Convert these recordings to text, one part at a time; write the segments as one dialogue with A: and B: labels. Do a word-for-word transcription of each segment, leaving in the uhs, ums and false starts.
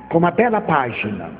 A: com uma bela página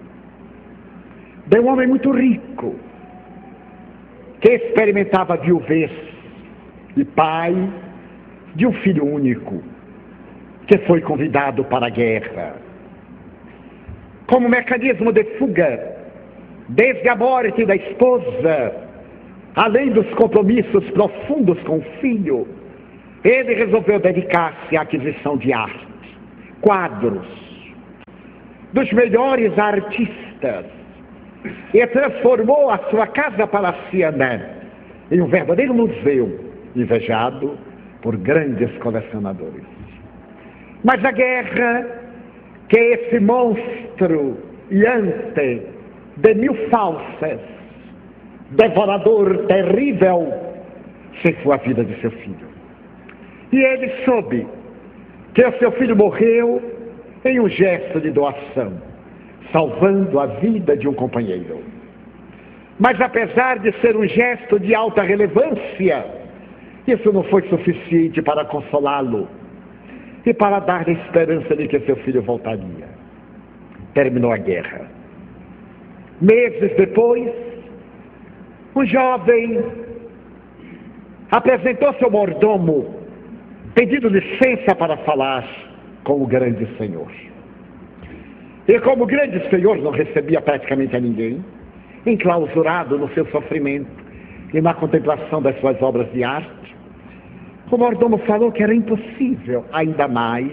A: de um homem muito rico, que experimentava a viuvez e pai de um filho único, que foi convidado para a guerra. Como mecanismo de fuga, desde a morte da esposa, além dos compromissos profundos com o filho, ele resolveu dedicar-se à aquisição de arte, quadros, dos melhores artistas, e transformou a sua casa palaciana em um verdadeiro museu, invejado por grandes colecionadores. Mas a guerra, que é esse monstro iante de mil falsas, devorador terrível, ceifou a vida de seu filho. E ele soube que o seu filho morreu em um gesto de doação, salvando a vida de um companheiro. Mas apesar de ser um gesto de alta relevância, isso não foi suficiente para consolá-lo e para dar a esperança de que seu filho voltaria. Terminou a guerra. Meses depois, um jovem apresentou seu mordomo, pedindo licença para falar com o grande Senhor. E como o grande Senhor não recebia praticamente a ninguém, enclausurado no seu sofrimento e na contemplação das suas obras de arte, o mordomo falou que era impossível, ainda mais,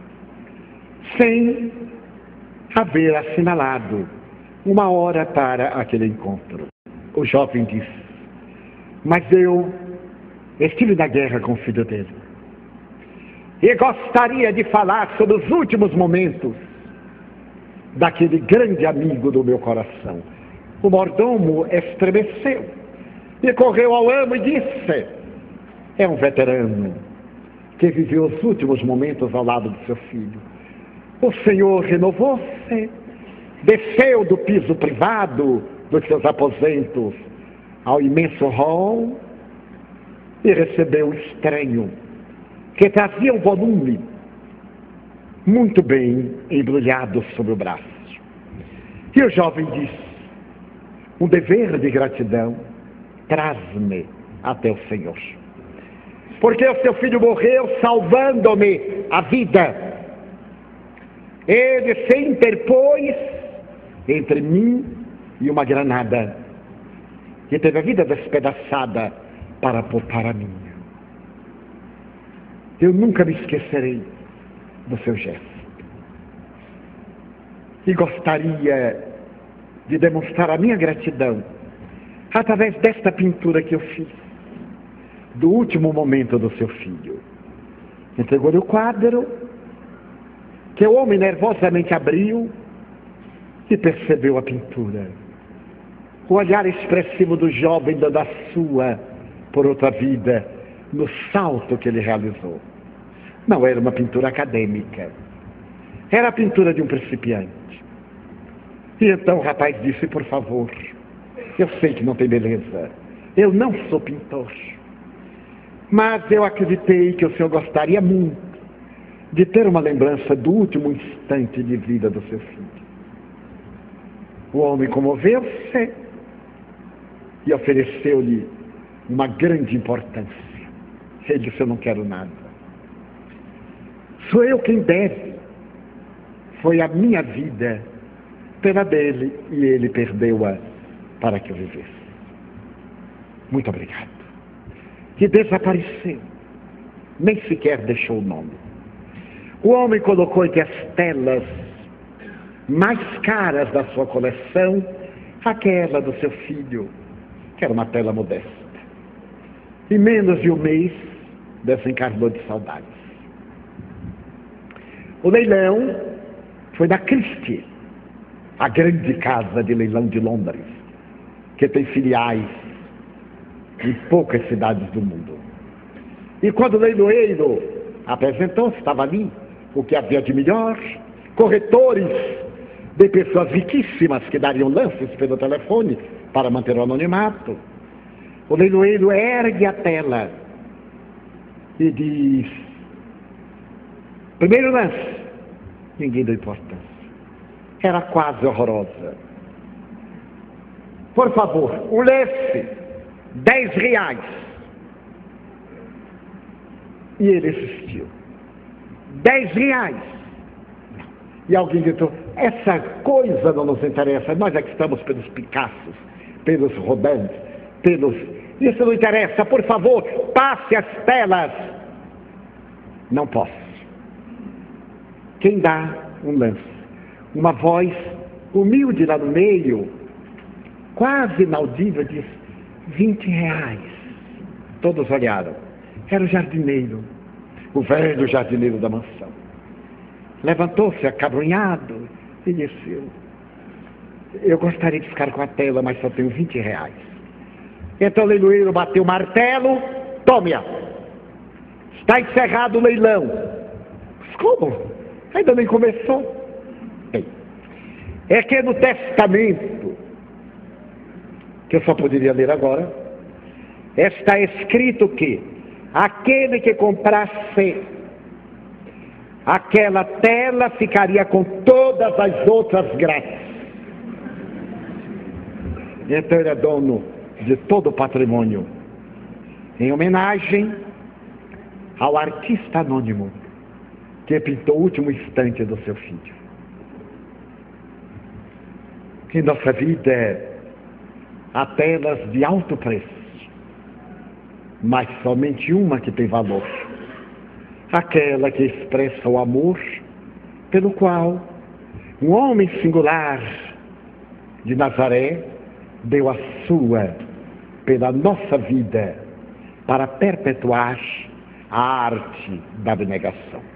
A: sem haver assinalado uma hora para aquele encontro. O jovem disse: mas eu estive na guerra com o filho dele e gostaria de falar sobre os últimos momentos daquele grande amigo do meu coração. O mordomo estremeceu e correu ao amo e disse: é um veterano que viveu os últimos momentos ao lado do seu filho. O senhor renovou-se, desceu do piso privado dos seus aposentos ao imenso hall e recebeu o estranho, que trazia um volume muito bem embrulhado sobre o braço. E o jovem disse: um dever de gratidão, traz-me até o Senhor, porque o seu filho morreu salvando-me a vida. Ele se interpôs entre mim e uma granada, que teve a vida despedaçada para poupar a minha. Eu nunca me esquecerei do seu gesto. E gostaria de demonstrar a minha gratidão através desta pintura que eu fiz, do último momento do seu filho. Entregou-lhe o quadro, que o homem nervosamente abriu e percebeu a pintura. O olhar expressivo do jovem dando a sua por outra vida no salto que ele realizou. Não era uma pintura acadêmica, era a pintura de um principiante. E então o rapaz disse: por favor, eu sei que não tem beleza, eu não sou pintor, mas eu acreditei que o senhor gostaria muito de ter uma lembrança do último instante de vida do seu filho. O homem comoveu-se e ofereceu-lhe uma grande importância. Ele disse: eu não quero nada, sou eu quem deve, foi a minha vida pela dele e ele perdeu-a para que eu vivesse. Muito obrigado. E desapareceu, nem sequer deixou o nome. O homem colocou entre as telas mais caras da sua coleção aquela do seu filho, que era uma tela modesta. Em menos de um mês desencarnou de saudades. O leilão foi da Christie, a grande casa de leilão de Londres, que tem filiais em poucas cidades do mundo. E quando o leiloeiro apresentou-se, estava ali o que havia de melhor, corretores de pessoas riquíssimas que dariam lances pelo telefone para manter o anonimato. O leiloeiro ergue a tela e diz: primeiro lance. Ninguém deu importância. era quase horrorosa. Por favor, o lance, dez reais. E ele insistiu. Dez reais. E alguém gritou, essa coisa não nos interessa, nós é que estamos pelos Picassos, pelos Rodins, pelos... Isso não interessa, por favor, passe as telas. Não posso. Quem dá um lance? Uma voz humilde lá no meio, quase inaudível, diz, vinte reais. Todos olharam. Era o jardineiro, o velho jardineiro da mansão. Levantou-se acabrunhado e disse, eu, eu gostaria de ficar com a tela, mas só tenho vinte reais. Então o leiloeiro bateu o martelo, tome-a. Está encerrado o leilão. Mas como? Ainda nem começou. Bem, é que no testamento, que eu só poderia ler agora, está escrito que aquele que comprasse aquela tela ficaria com todas as outras grátis. Então ele é dono de todo o patrimônio, em homenagem ao artista anônimo que pintou o último instante do seu filho. Em nossa vida há telas de alto preço, mas somente uma que tem valor, aquela que expressa o amor pelo qual um homem singular de Nazaré deu a sua pela nossa vida para perpetuar a arte da abnegação.